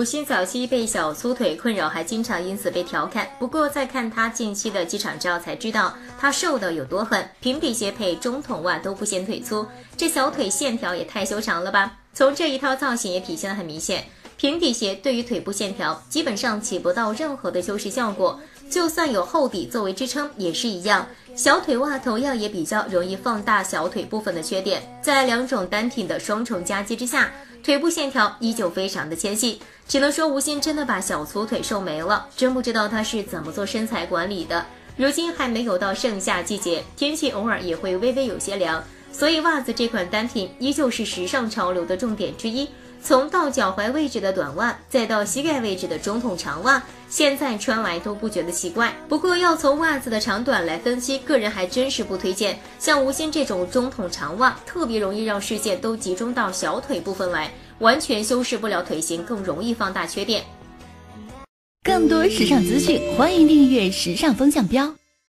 吴昕早期被小粗腿困扰，还经常因此被调侃。不过再看他近期的几场照才知道他瘦的有多狠，平底鞋配中筒袜都不显腿粗，这小腿线条也太修长了吧。从这一套造型也体现得很明显，平底鞋对于腿部线条基本上起不到任何的修饰效果，就算有厚底作为支撑也是一样。小腿袜同样也比较容易放大小腿部分的缺点，在两种单品的双重夹击之下，腿部线条依旧非常的纤细，只能说吴昕真的把小粗腿瘦没了，真不知道他是怎么做身材管理的。如今还没有到盛夏季节，天气偶尔也会微微有些凉，所以袜子这款单品依旧是时尚潮流的重点之一。从到脚踝位置的短袜，再到膝盖位置的中筒长袜，现在穿来都不觉得奇怪。不过要从袜子的长短来分析，个人还真是不推荐。像吴昕这种中筒长袜，特别容易让视线都集中到小腿部分来，完全修饰不了腿型，更容易放大缺点。 更多时尚资讯，欢迎订阅时尚风向标。